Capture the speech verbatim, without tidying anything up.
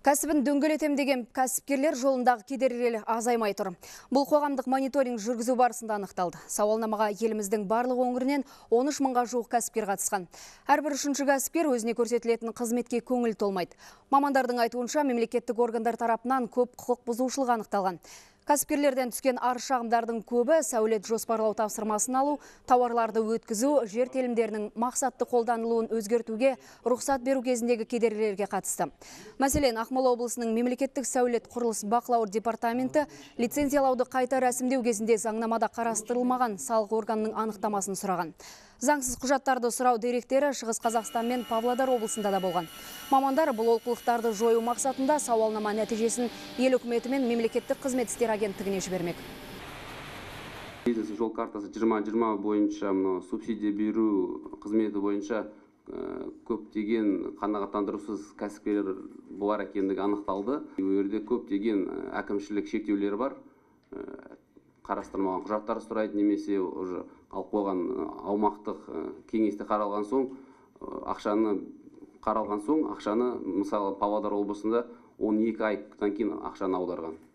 Кәсібін дөңгелетем деген кәсіпкерлер жолындағы кедергілер азаймай тұр. Бұл қоғамдық мониторинг жүргізу барысында анықталды. Сауалнамаға еліміздің барлық өңірінен он үш мыңға жуық кәсіпкер қатысқан. Әрбір үшінші кәсіпкер өзіне көрсетілетін қызметке көңіл толмайды. Мамандардың айтуынша мемлекеттік органдар тарапынан көп құқық бұзушылық анықталған. Кәсіпкерлерден түскен арыз шағымдардың көбі сәулет жоспарлау тапсырмасын алу, тауарларды өткізу, жер телімдерінің мақсатты қолданылуын өзгертуге рұқсат беру кезіндегі кедергілерге қатысты. Мәселен, Ақмола облысының мемлекеттік сәулет құрылыс бақылау департаменті лицензиялауды қайта рәсімдеу кезінде заңнамада қарастырылмаған салық органының анықтамасын сұраған. Заңсыз құжаттарды сұрау деректері Шығыс Қазақстан мен Павлодар облысында да болған. Мамандар бұл олқылықтарды жою мақсатында сауалнама нәтижесін ел үкіметі мен мемлекеттік қызмет істері агенттігіне жібермек. Бизнес жол картасы жиырма жиырма бойынша субсидия беру қызметі бойынша көптеген қанағаттандырусыз кәсіпкерлер бар екендігі анықталды. Бұл жерде көптеген әкімшілік шектеулер бар. Қарастырмаған құжаттар сұрайды, немесе уже алып қойған аумақтық кеңесте қаралған соң, ақшаны қаралған соң, ақшаны мысалы Павлодар облысында он екі айдан кейін ақшаны аударған.